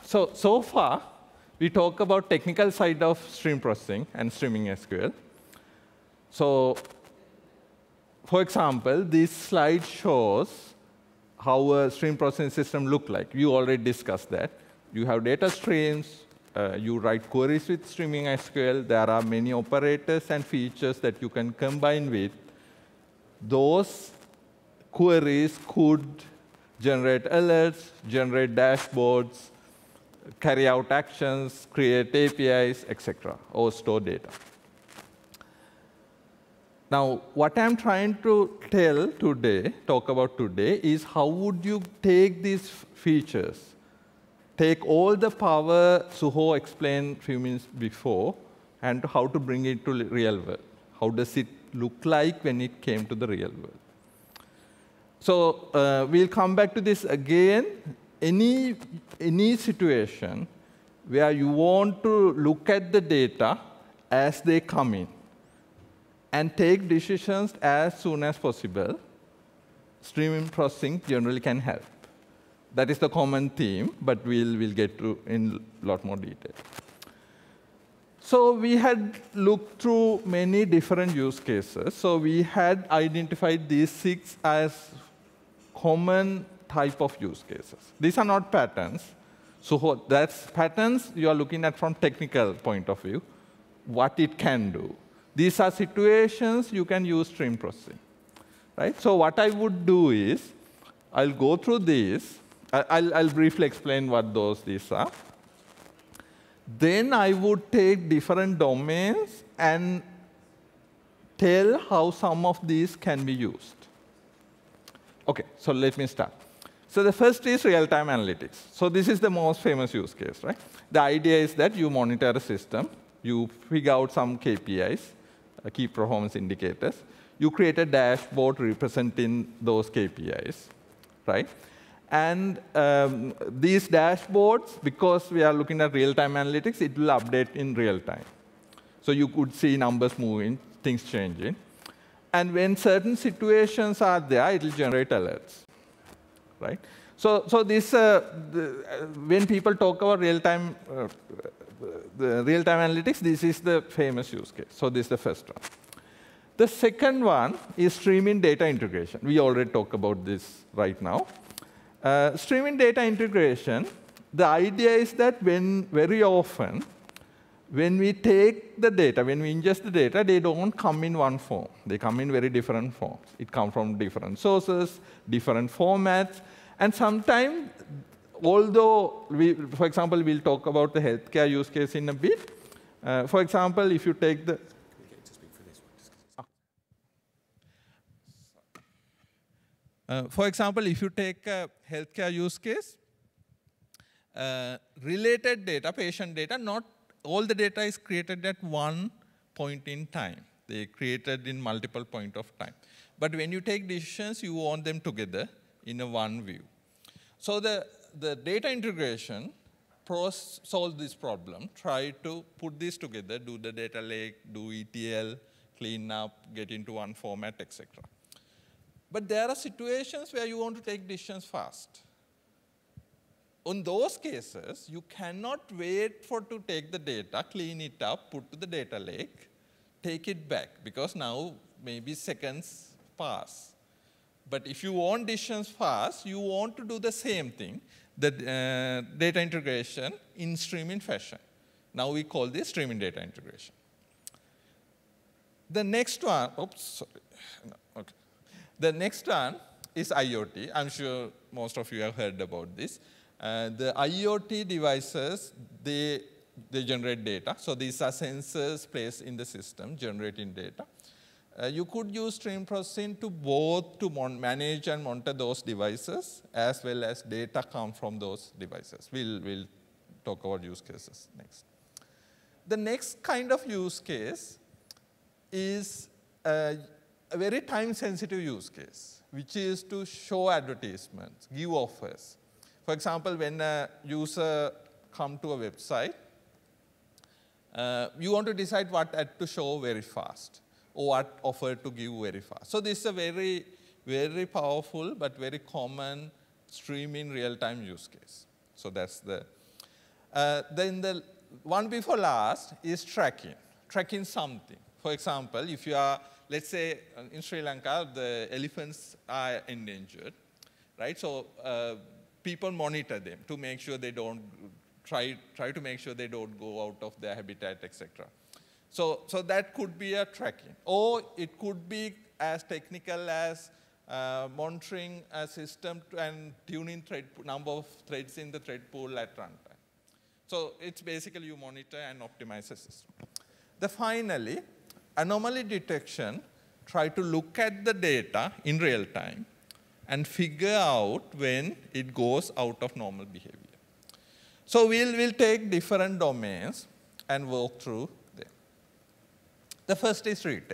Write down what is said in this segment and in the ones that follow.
So far, we talk about technical side of stream processing and streaming SQL. So, for example, this slide shows how a stream processing system look like. You already discussed that. You have data streams. You write queries with streaming SQL. There are many operators and features that you can combine with. Those queries could generate alerts, generate dashboards, carry out actions, create APIs, etc., or store data. Now, what I'm trying to talk about today, is how would you take these features, take all the power Suho explained a few minutes before, and how to bring it to the real world. How does it look like when it came to the real world? So we'll come back to this again. Any situation where you want to look at the data as they come in and take decisions as soon as possible, streaming processing generally can help. That is the common theme, but we'll get to in a lot more detail. So we had looked through many different use cases. So we had identified these 6 as common type of use cases. These are not patterns. So that's patterns you are looking at from technical point of view, what it can do. These are situations you can use stream processing. Right? So what I would do is, I'll go through these. I'll briefly explain what these are. Then I would take different domains and tell how some of these can be used. OK, so let me start. So the first is real-time analytics. So this is the most famous use case, right? The idea is that you monitor a system. You figure out some KPIs, key performance indicators. You create a dashboard representing those KPIs, right? And these dashboards, because we are looking at real-time analytics, it will update in real time. So you could see numbers moving, things changing. And when certain situations are there, it will generate alerts, right? So this, when people talk about real-time analytics, this is the famous use case. So this is the first one. The second one is streaming data integration. We already talked about this right now. Streaming data integration, the idea is that very often, when we take the data, when we ingest the data, they don't come in one form. They come in very different forms. It comes from different sources, different formats. And sometimes, although, for example, we'll talk about the healthcare use case in a bit. For example, if you take the for example, if you take a healthcare use case, related data, patient data, not all the data is created at one point in time. They created in multiple points of time. But when you take decisions, you want them together in a one view. So the data integration solves this problem, try to put this together, do the data lake, do ETL, clean up, get into one format, etc. But there are situations where you want to take decisions fast. In those cases, you cannot wait to take the data, clean it up, put to the data lake, take it back, because now maybe seconds pass. But if you want decisions fast, you want to do the same thing, the data integration in streaming fashion. Now we call this streaming data integration. The next one, oops, sorry. No, okay. The next one is IoT. I'm sure most of you have heard about this. The IoT devices, they generate data. So these are sensors placed in the system generating data. You could use stream processing to both manage and monitor those devices, as well as data come from those devices. We'll talk about use cases next. The next kind of use case is a very time-sensitive use case, which is to show advertisements, give offers. For example, when a user comes to a website, you want to decide what ad to show very fast, or what offer to give very fast. So this is a very, very powerful but very common streaming real-time use case. So that's the. Then the one before last is tracking something. For example, if you are, let's say in Sri Lanka, the elephants are endangered, right? So people monitor them to make sure they don't try to make sure they don't go out of their habitat, etc. So that could be a tracking, or it could be as technical as monitoring a system and tuning number of threads in the thread pool at runtime. So it's basically you monitor and optimize the system. Finally, anomaly detection, try to look at the data in real time and figure out when it goes out of normal behavior. So we'll take different domains and walk through them. The first is retail.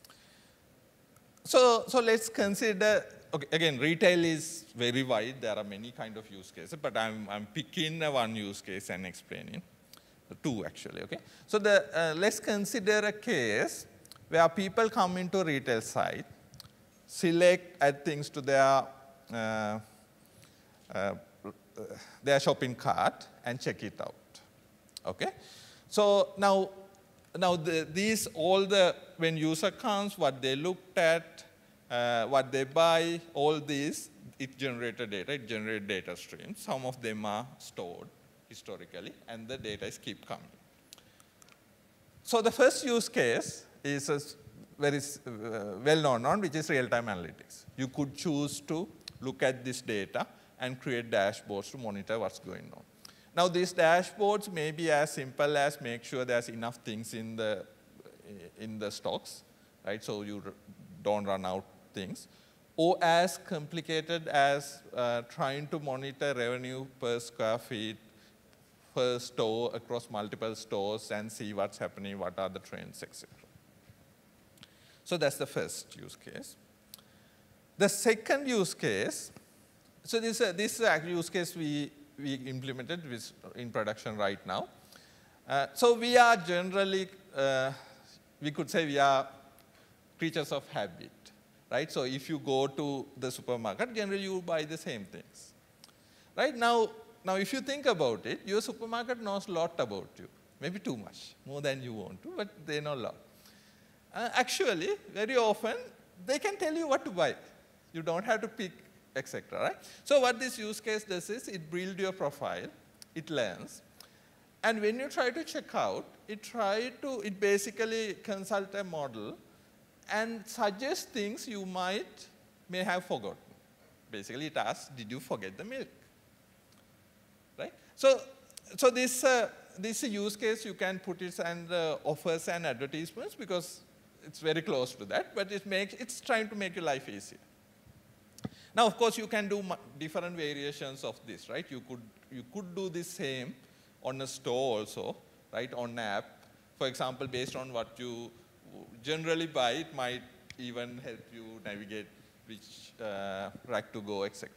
So let's consider, okay, again, retail is very wide. There are many kind of use cases, but I'm picking one use case and explaining. Two, actually, okay? So let's consider a case where people come into a retail site, select, add things to their shopping cart, and check it out, okay? So now when user comes, what they looked at, what they buy, all these, it generated data, it generated data streams. Some of them are stored historically, and the data keep coming. So the first use case is a very well-known one, which is real-time analytics. You could choose to look at this data and create dashboards to monitor what's going on. Now, these dashboards may be as simple as make sure there's enough things in the stocks, right? So you don't run out things. Or as complicated as trying to monitor revenue per square feet per store across multiple stores and see what's happening, what are the trends, etc. So that's the first use case. The second use case, so this is a use case we implemented in production right now. So we are generally, we could say we are creatures of habit, right? So if you go to the supermarket, generally you buy the same things, right? Now if you think about it, your supermarket knows a lot about you, maybe too much, more than you want to, but they know a lot. Actually, very often, they can tell you what to buy. You don't have to pick, etc., right? So what this use case does is it builds your profile, it learns, and when you try to check out, it basically consult a model and suggest things you may have forgotten. Basically, it asks, did you forget the milk? Right? So this use case, you can put it under offers and advertisements because it's very close to that, but it's trying to make your life easier. Now, of course, you can do different variations of this, right? You could do the same on a store also, right? On an app. For example, based on what you generally buy, it might even help you navigate which rack to go, etc.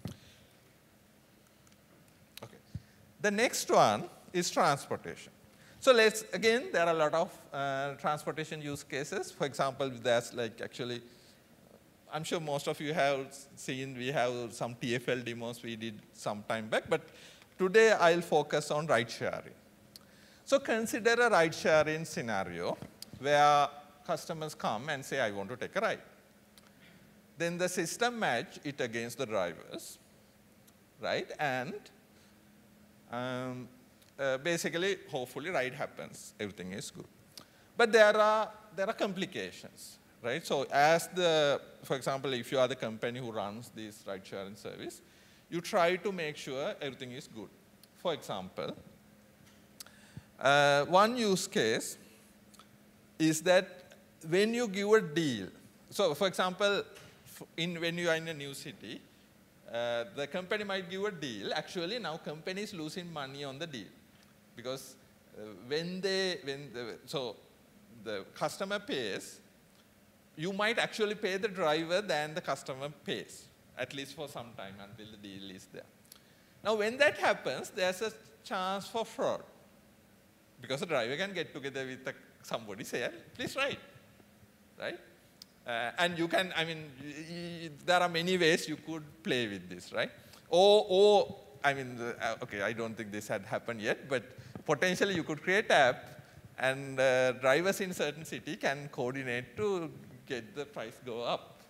Okay. The next one is transportation. So again, there are a lot of transportation use cases. For example, there's actually, I'm sure most of you have seen, we have some TFL demos we did some time back, but today I'll focus on ride sharing. So consider a ride sharing scenario where customers come and say, I want to take a ride. Then the system match it against the drivers, right? And basically, hopefully, ride happens. Everything is good. But there are complications, right? So for example, if you are the company who runs this ride sharing service, you try to make sure everything is good. For example, one use case is that when you give a deal, so for example, when you are in a new city, the company might give a deal. Actually, now company is losing money on the deal because so the customer pays, you might actually pay the driver than the customer pays, at least for some time until the deal is there. Now, when that happens, there's a chance for fraud because the driver can get together with somebody say, please ride, right? And you can, there are many ways you could play with this, right? Or I mean, okay, I don't think this had happened yet, but potentially you could create an app, and drivers in certain city can coordinate to get the price go up.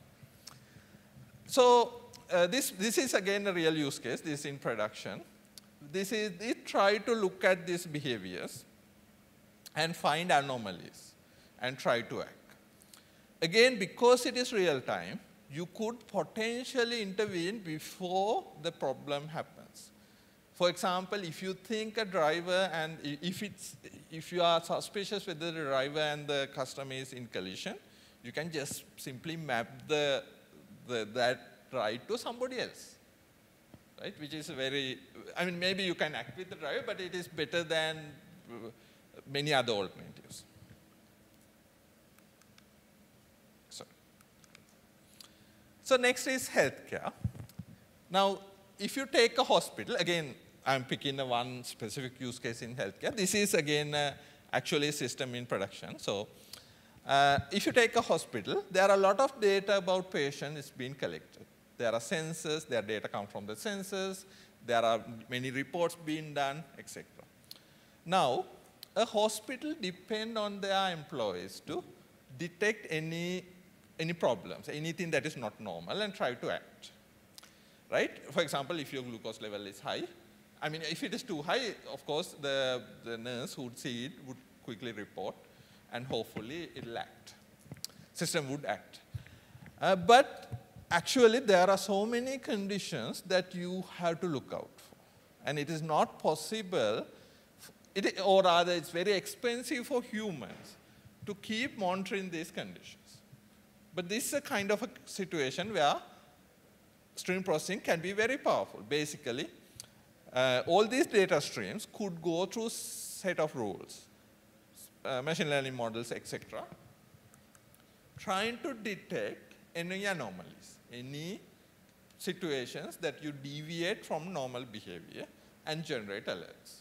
So this is again a real use case. This is in production. It tried to look at these behaviors and find anomalies and try to act. Again, because it is real time, you could potentially intervene before the problem happens. For example, if you think a driver, and if you are suspicious whether the driver and the customer is in collision, you can just simply map that ride to somebody else, right? Which is very, I mean, maybe you can act with the driver, but it is better than many other alternatives. So next is healthcare. Now, if you take a hospital, again, I'm picking one specific use case in healthcare. This is, again, actually a system in production. So if you take a hospital, there are a lot of data about patients being collected. There are sensors, their data come from the sensors, there are many reports being done, etc. Now, a hospital depends on their employees to detect any problems, anything that is not normal, and try to act, right? For example, if your glucose level is high, I mean, if it is too high, of course, the nurse who would see it would quickly report, and hopefully it will act. System would act. But actually, there are so many conditions that you have to look out for. And it is not possible, or rather, it's very expensive for humans to keep monitoring these conditions. But this is a kind of a situation where stream processing can be very powerful. Basically, all these data streams could go through a set of rules, machine learning models, etc., trying to detect any anomalies, any situations that you deviate from normal behavior and generate alerts.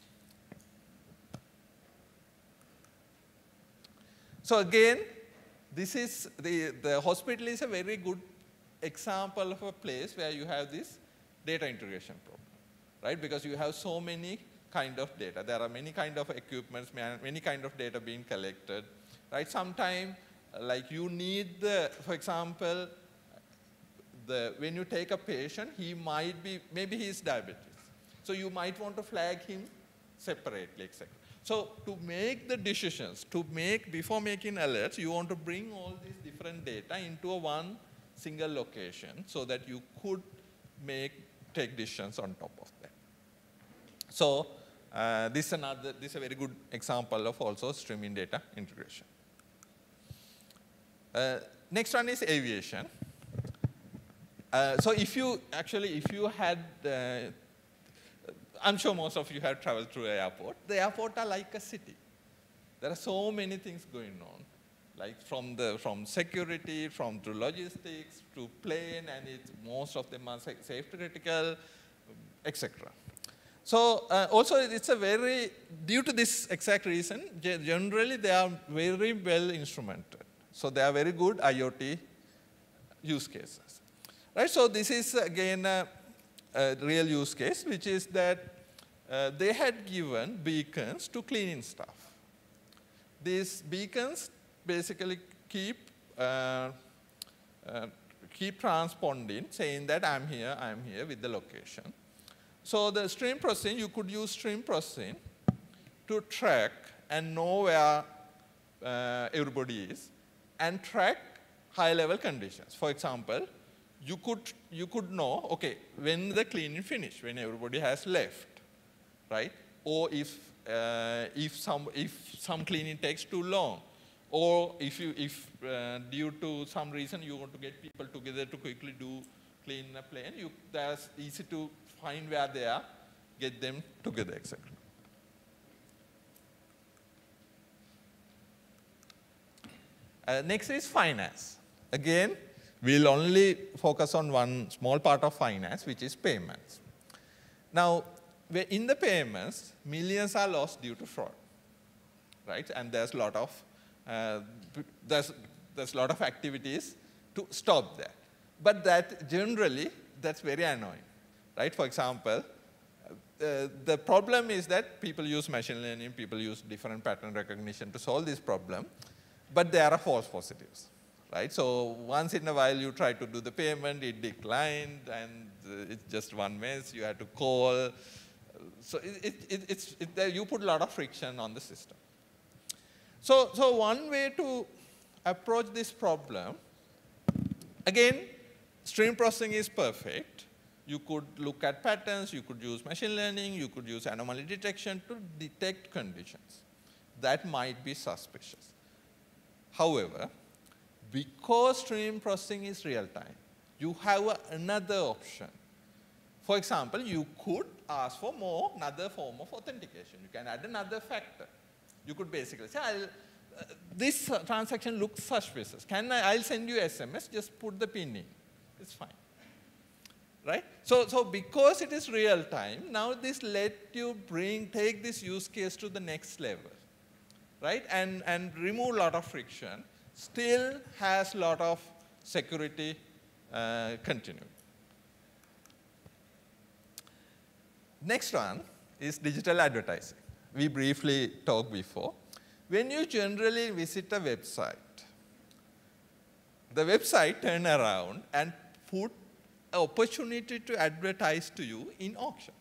So again, this is the hospital is a very good example of a place where you have this data integration problem, right? Because you have so many kind of data. There are many kind of equipments, many kind of data being collected, right? Sometimes, like you need for example, when you take a patient, he might be, maybe he is diabetic. So you might want to flag him separately, etc. So to make the decisions, before making alerts, you want to bring all these different data into one single location so that you could take decisions on top of that. So this is a very good example of also streaming data integration. Next one is aviation. So if you had, I'm sure most of you have traveled through an airport. The airport are like a city. There are so many things going on, like from security, to logistics, to plane, and most of them are safety critical, etc. So also it's due to this exact reason, generally they are very well instrumented. So they are very good IoT use cases. Right, so this is again a real use case, which is that they had given beacons to cleaning staff. These beacons basically keep transponding, saying that I'm here with the location. So the stream processing, you could use stream processing to track and know where everybody is and track high-level conditions. For example, you could know, okay, when the cleaning finished, when everybody has left, right? Or if some cleaning takes too long, or if due to some reason you want to get people together to quickly clean a plane, that's easy to find where they are, get them together, etc. Next is finance. Again, we'll only focus on one small part of finance, which is payments. Now, in the payments, millions are lost due to fraud, right? And there's a lot of activities to stop that. But that's very annoying. right? For example, the problem is that people use machine learning, people use different pattern recognition to solve this problem, but there are false positives, right? So once in a while you try to do the payment, it declined, and it's just one mess, you have to call. So you put a lot of friction on the system. So one way to approach this problem, again, stream processing is perfect. You could look at patterns, you could use machine learning, you could use anomaly detection to detect conditions that might be suspicious. However, because stream processing is real time, you have another option. For example, you could ask for another form of authentication. You can add another factor. You could basically say, this transaction looks suspicious. I'll send you SMS, just put the PIN in. It's fine. Right? So because it is real time, now this let you take this use case to the next level, right? And remove a lot of friction, still has a lot of security continued. Next one is digital advertising. We briefly talked before. When you generally visit a website, the website turn around and put an opportunity to advertise to you in auction.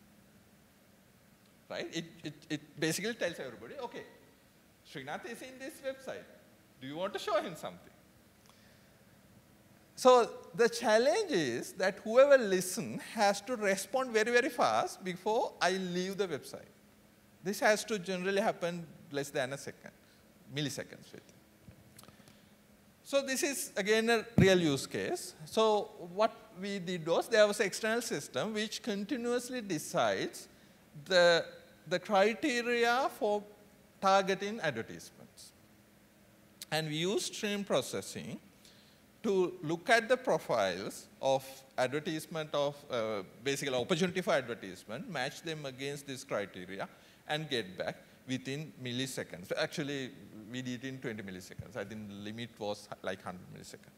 Right? It basically tells everybody, okay, Srinath is in this website. Do you want to show him something? So the challenge is that whoever listens has to respond very, very fast before I leave the website. This has to generally happen less than a second, milliseconds. So this is, again, a real use case. So what we did was there was an external system which continuously decides the criteria for targeting advertisements. And we use stream processing to look at the profiles of advertisement of basically opportunity for advertisement, match them against this criteria, and get back within milliseconds. Actually, we did it in 20 milliseconds. I think the limit was like 100 milliseconds.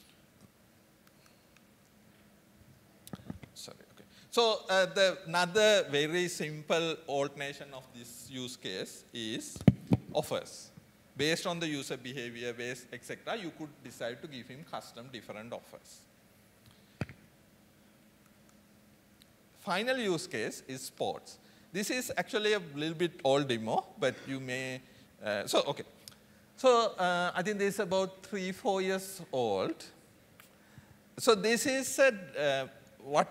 Sorry, okay. So another very simple alternation of this use case is offers. Based on the user behavior, etc., you could decide to give him custom different offers. Final use case is sports. This is actually a little bit old demo, but you may, okay. So I think this is about 3-4 years old. So this is what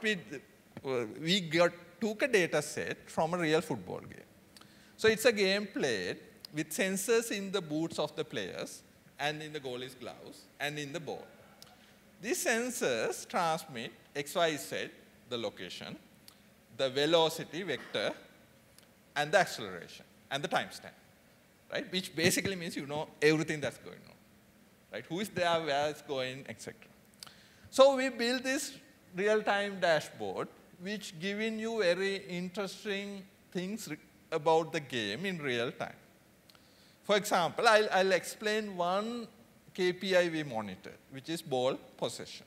we took a data set from a real football game. So it's a game played with sensors in the boots of the players, and in the goalie's gloves, and in the ball. These sensors transmit X, Y, Z, the location, the velocity vector, and the acceleration, and the timestamp, right? Which basically means you know everything that's going on, right? Who is there, where it's going, etc. So we built this real-time dashboard, which giving you very interesting things about the game in real time. For example, I'll explain one KPI we monitored, which is ball possession.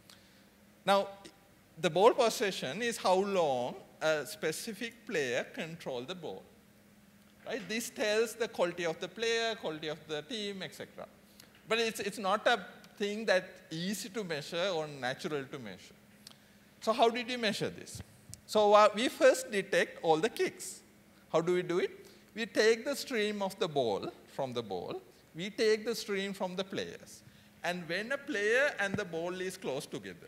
Now, the ball possession is how long a specific player controls the ball. Right? This tells the quality of the player, quality of the team, etc. But it's not a thing that's easy to measure or natural to measure. So how did we measure this? So we first detect all the kicks. How do we do it? We take the stream of the ball from the ball. We take the stream from the players. And when a player and the ball is close together,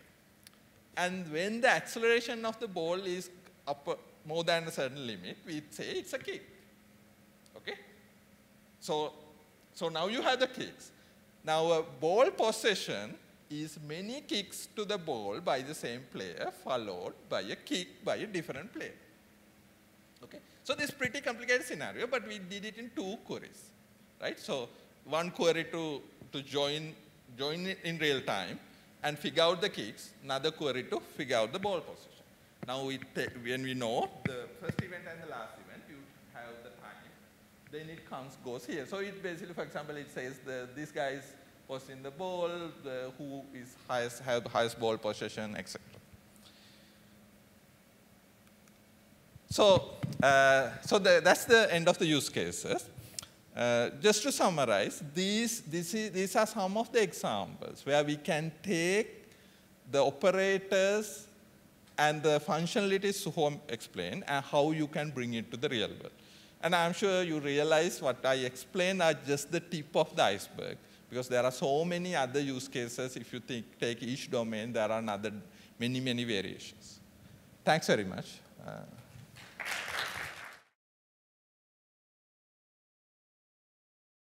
and when the acceleration of the ball is up more than a certain limit, we say it's a kick. Okay? So now you have the kicks. Now a ball possession is many kicks to the ball by the same player followed by a kick by a different player. Okay? So this is a pretty complicated scenario, but we did it in 2 queries. Right? So one query to join it in real time and figure out the kicks, another query to figure out the ball position. Now when we know the first event and the last event, you have the time, then it goes here. So it basically, for example, it says this guy is possessing the ball, who is have the highest ball possession, etc. That's the end of the use cases. Just to summarize, these are some of the examples where we can take the operators and the functionalities Suho explained and how you can bring it to the real world. And I'm sure you realize what I explained are just the tip of the iceberg, because there are so many other use cases. If you take each domain, there are many variations. Thanks very much.